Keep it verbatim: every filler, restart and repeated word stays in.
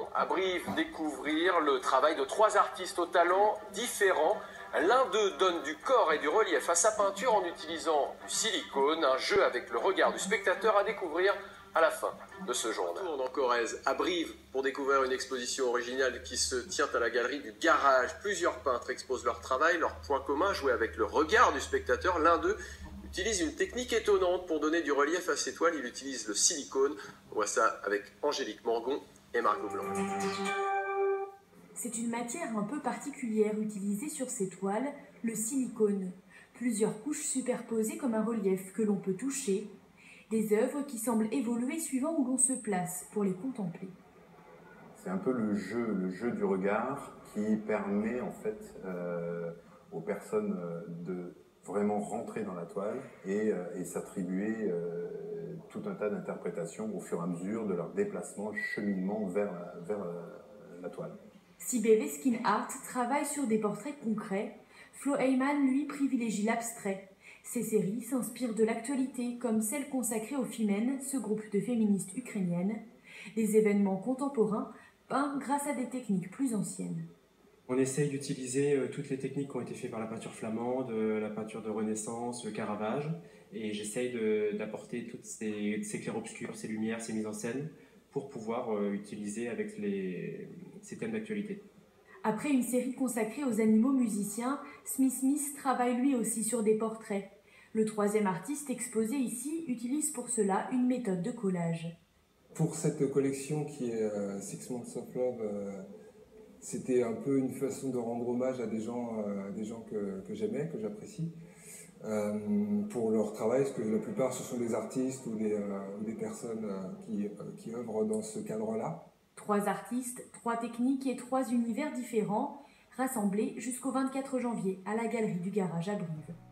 à Brive découvrir le travail de trois artistes au talent différents. L'un d'eux donne du corps et du relief à sa peinture en utilisant du silicone, un jeu avec le regard du spectateur à découvrir à la fin de ce journal. On tourne en Corrèze, à Brive, pour découvrir une exposition originale qui se tient à la galerie du Garage. Plusieurs peintres exposent leur travail, leur point commun, jouer avec le regard du spectateur. L'un d'eux utilise une technique étonnante pour donner du relief à ses toiles. Il utilise le silicone. On voit ça avec Angélique Morgon et Margot Blanc. C'est une matière un peu particulière utilisée sur ces toiles, le silicone. Plusieurs couches superposées comme un relief que l'on peut toucher. Des œuvres qui semblent évoluer suivant où l'on se place pour les contempler. C'est un peu le jeu, le jeu du regard qui permet en fait euh, aux personnes de vraiment rentrer dans la toile et, euh, et s'attribuer euh, tout un tas d'interprétations au fur et à mesure de leur déplacement, cheminement vers, vers euh, la toile. Si B V Skin Art travaille sur des portraits concrets, Flo Heyman, lui, privilégie l'abstrait. Ces séries s'inspirent de l'actualité, comme celle consacrée aux Femen, ce groupe de féministes ukrainiennes, des événements contemporains peints grâce à des techniques plus anciennes. On essaye d'utiliser euh, toutes les techniques qui ont été faites par la peinture flamande, euh, la peinture de Renaissance, le Caravage, et j'essaye d'apporter toutes ces, ces clairs-obscurs, ces lumières, ces mises en scène, pour pouvoir euh, utiliser avec les, ces thèmes d'actualité. Après une série consacrée aux animaux musiciens, Smith Smith travaille lui aussi sur des portraits. Le troisième artiste exposé ici utilise pour cela une méthode de collage. Pour cette collection qui est euh, Six Months of Love, euh, c'était un peu une façon de rendre hommage à des gens, euh, des gens que, que j'aimais, que j'apprécie, euh, pour leur travail, parce que la plupart ce sont des artistes ou des, euh, ou des personnes euh, qui, euh, qui œuvrent dans ce cadre-là. Trois artistes, trois techniques et trois univers différents, rassemblés jusqu'au vingt-quatre janvier à la Galerie du Garage à Brive.